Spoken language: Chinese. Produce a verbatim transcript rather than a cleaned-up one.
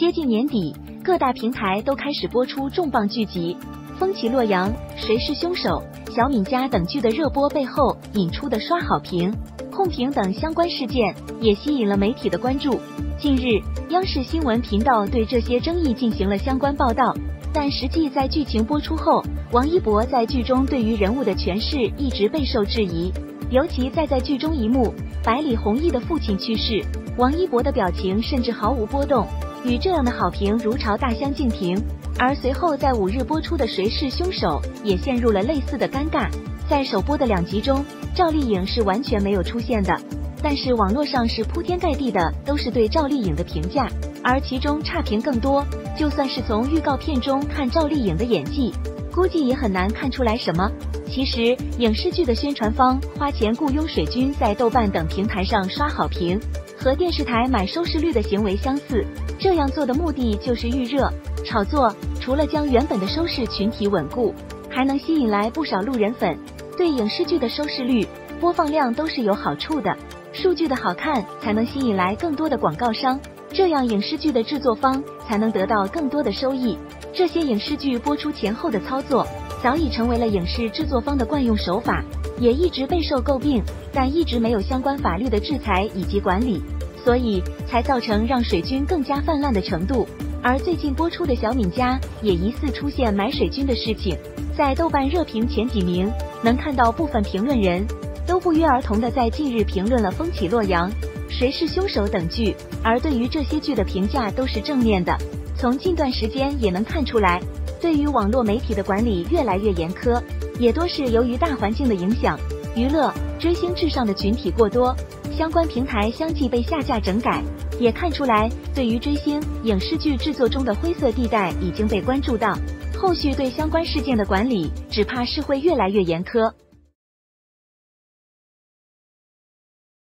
接近年底，各大平台都开始播出重磅剧集，风起洛阳、谁是凶手、小敏家等剧的热播背后引出的刷好评、控评等相关事件，也吸引了媒体的关注。近日，央视新闻频道对这些争议进行了相关报道，但实际在剧情播出后，王一博在剧中对于人物的诠释一直备受质疑。尤其在在剧中一幕，百里弘毅的父亲去世，王一博的表情甚至毫无波动，与这样的好评如潮大相径庭。而随后在五日播出的《谁是凶手》也陷入了类似的尴尬。在首播的两集中，赵丽颖是完全没有出现的，但是网络上是铺天盖地的都是对赵丽颖的评价，而其中差评更多。就算是从预告片中看赵丽颖的演技，估计也很难看出来什么。其实影视剧的宣传方花钱雇佣水军在豆瓣等平台上刷好评，和电视台买收视率的行为相似。这样做的目的就是预热炒作，除了将原本的收视群体稳固，还能吸引来不少路人粉，对影视剧的收视率、播放量都是有好处的。数据的好看才能吸引来更多的广告商，这样影视剧的制作方才能得到更多的收益。这些影视剧播出前后的操作早已成为了影视制作方的惯用手法，也一直备受诟病，但一直没有相关法律的制裁以及管理，所以才造成让水军更加泛滥的程度。而最近播出的小敏家也疑似出现买水军的事情，在豆瓣热评前几名，能看到部分评论人都不约而同的在近日评论了《风起洛阳》、《谁是凶手》等剧，而对于这些剧的评价都是正面的。从近段时间也能看出来，对于网络媒体的管理越来越严苛，也多是由于大环境的影响，娱乐追星至上的群体过多，相关平台相继被下架整改，也看出来对于追星影视剧制作中的灰色地带已经被关注到，后续对相关事件的管理只怕是会越来越严苛。